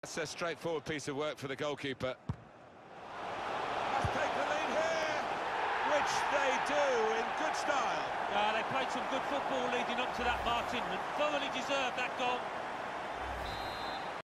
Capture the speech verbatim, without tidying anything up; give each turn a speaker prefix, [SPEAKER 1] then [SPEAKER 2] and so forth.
[SPEAKER 1] That's a straightforward piece of work for the goalkeeper.
[SPEAKER 2] Must take the lead here, which they do in good style.
[SPEAKER 3] Uh, they played some good football leading up to that, Martin, and thoroughly deserved that goal.